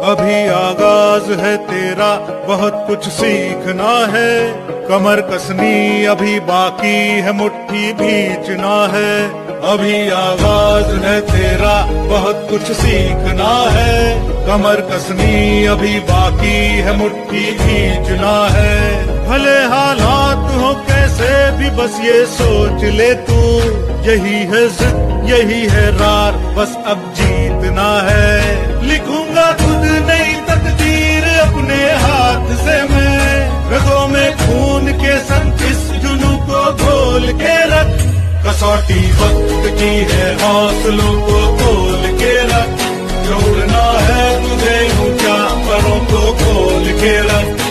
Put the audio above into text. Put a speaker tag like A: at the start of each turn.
A: अभी आगाज है तेरा, बहुत कुछ सीखना है। कमर कसनी अभी बाकी है, मुट्ठी भींचना है। अभी आगाज है तेरा, बहुत कुछ सीखना है। कमर कसनी अभी बाकी है, मुट्ठी भींचना है। भले हालात हो कैसे भी बस ये सोच ले तू, यही है जिद यही है रार, बस अब जीतना है। लिखूंगा खुद नई तकदीर अपने हाथ से मैं, रगों में खून के संग इस जुनून को घोल के रख। कसौटी वक्त की है, हौसलों को खोल के रख। जोड़ना है तुझे ऊंचा, परों को खोल के रख।